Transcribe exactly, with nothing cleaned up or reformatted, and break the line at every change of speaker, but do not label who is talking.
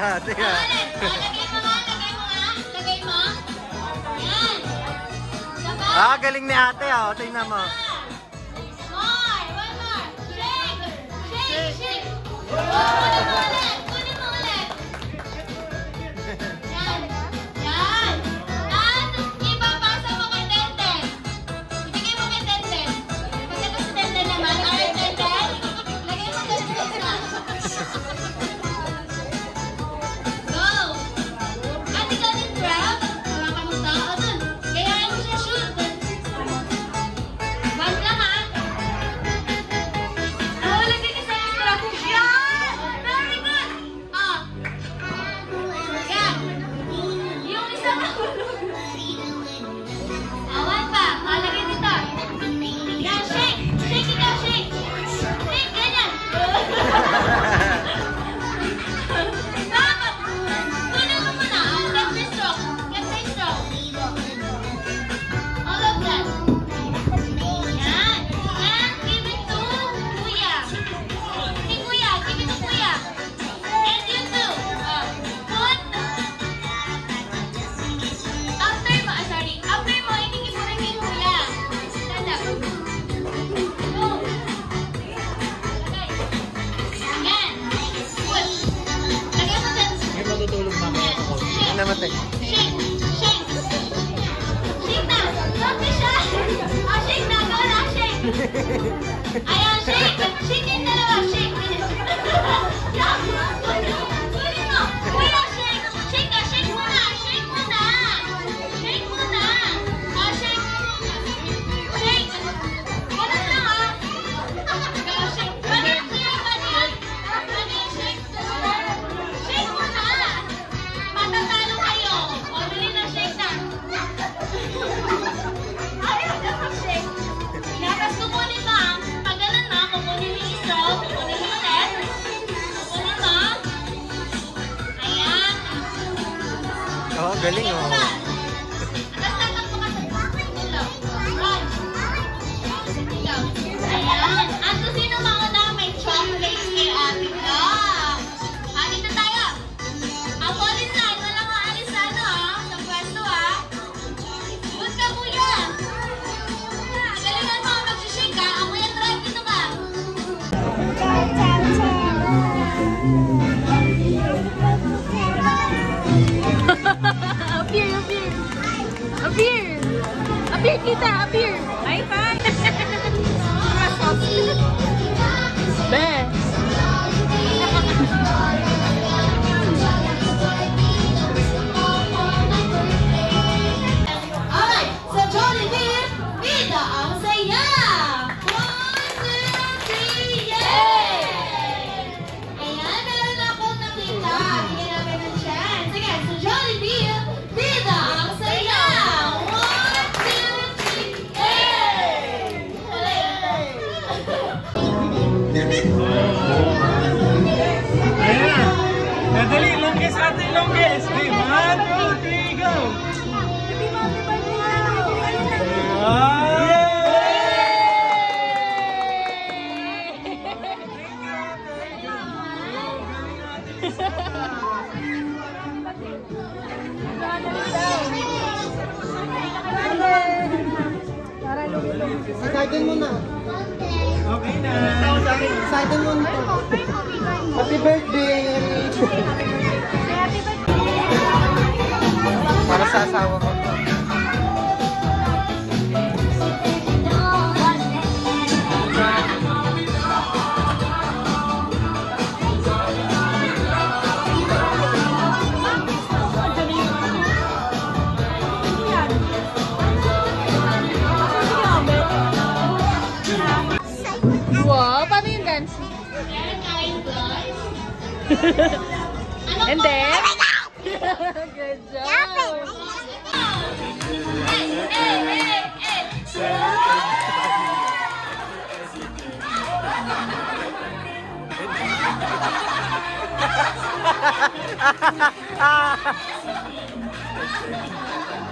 ate ha.
Ulit. Lagay mo nga, lagay mo nga. Lagay mo. Yan. Sabay.
Ah, galing ni ate ha. O, tingnan mo.
More. One more. Shake. Shake. Shake. Kunin mo ulit. Kunin mo ulit. Yan. Yan. At ipapasa mo kay Tenten. Ibigay mo kay Tenten. Pagkata si Tenten naman. Alright, Tenten. Lagay mo dyan sa isa. Go. At ikaw din, Crab. Hawakan mo tao dun. Gayahin mo siya shoot. Band lang ha. Oh, lagay ka sa extra. Yan! Very good! Ah. Yan. Yung isa na. Awan pa. Ah, lagay dito. Yan, shake. Shake ikaw, shake. Shake, ganyan. Dapat. Kunin mo muna. Ah, get my stroke. Get my stroke. All of that. Yan. And give it to Kuya. Si Kuya. Give it to Kuya. And you too. Ah, put. After mo. Ah, sorry. After mo, itigil mo rin kay Kuya. Stand up. Go. Lagay. Yan. Put. Lagay mo dyan.
May matutulog mamaya ako.
Shake.
Ano naman tayo?
Shake. Shake. Shake na. Don't be shy. Ah, shake na. Go na. Shake. Ayan, shake. Shake yung dalawa. Shake. Yan. Kunin mo. Kuya, shake. Shake ka. Shake muna. Shake muna. Shake muna. Ah, shake. Shake. Kunin lang ah. Go, shake. Balik, kuya. Balik. Balik, shake. Shake muna. Matatalo kayo. O, dali na, shake na. Ayaw na mag-shake. Tapos kukunin mo ah. Pag ganun mo, kukunin mo yung straw. Kukunin mo ulit. Kukunin mo. Ayan.
Oh, galing
Ayan
oh.
pa. Tapos tatakbo ka sa ilaw. Run. Ilaw. Ayan. At kung sino mauna, may chocolates kay Ate Vlog. Ah, dito tayo. Ang police line, walang aalis sa ano ah. Sa pwesto ah. Good ka, Kuya. Galingan mo ang mag-shake ka. Ako yung drive dito ka.
Appear, appear. Appear. Appear kita, appear. High five. Be.
Alright, sa Jollibee, bida ang saya! One, two, three, yay! Ayan, meron akong nakita. Bigyan namin ng chance. Sige, sa Jollibee, bida ang saya! One, two, three, yay!
Ayan. Nadali, longest ate, longest. Okay, one, two, three, go.
Excited mo na.
Okay na.
Excited mo na. Happy birthday!
Para sa asawa ko.
Wow, paano yung dance?
Meron tayong guys. Ano
And
po?
then? Good job!
Hey, hey, hey, hey!
Ah!